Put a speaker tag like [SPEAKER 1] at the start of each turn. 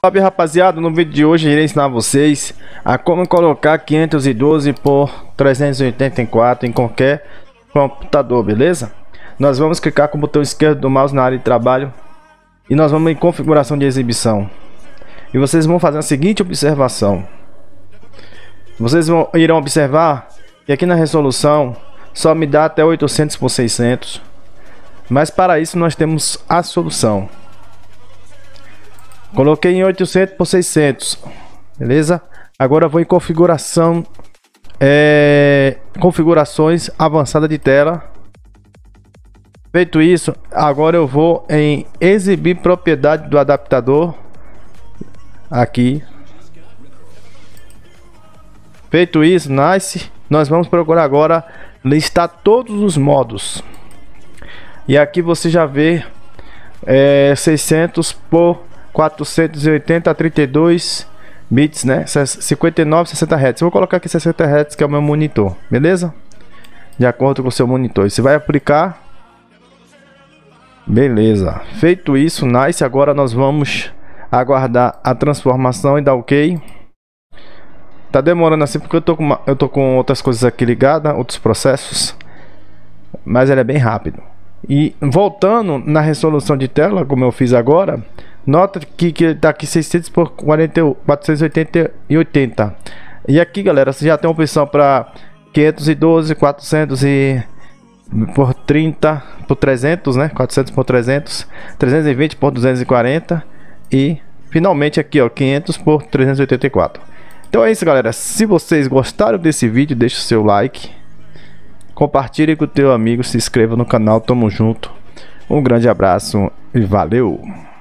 [SPEAKER 1] Salve rapaziada, no vídeo de hoje eu irei ensinar vocês a como colocar 512 por 384 em qualquer computador, beleza? Nós vamos clicar com o botão esquerdo do mouse na área de trabalho e nós vamos em configuração de exibição. E vocês vão fazer a seguinte observação. Vocês irão observar que aqui na resolução só me dá até 800 por 600. Mas para isso nós temos a solução. Coloquei em 800 por 600, beleza? Agora eu vou em configuração, configurações avançada de tela. Feito isso, agora eu vou em exibir propriedade do adaptador. Aqui. Feito isso, nice. Nós vamos procurar agora listar todos os modos. E aqui você já vê 600 por 480 a 32 bits, né? 59, 60 Hz. Eu vou colocar aqui 60 Hz, que é o meu monitor, beleza? De acordo com o seu monitor. Você vai aplicar. Beleza. Feito isso, nice. Agora nós vamos aguardar a transformação e dar OK. Tá demorando assim porque eu tô com outras coisas aqui ligadas, outros processos. Mas ele é bem rápido. E voltando na resolução de tela, como eu fiz agora, nota que tá aqui 600 por 480 e 80. E aqui, galera, você já tem uma opção para 512, 400 e por 30 por 300, né? 400 por 300, 320 por 240 e finalmente aqui, ó, 500 por 384. Então é isso, galera. Se vocês gostaram desse vídeo, deixa o seu like, compartilhe com o teu amigo, se inscreva no canal. Tamo junto. Um grande abraço e valeu!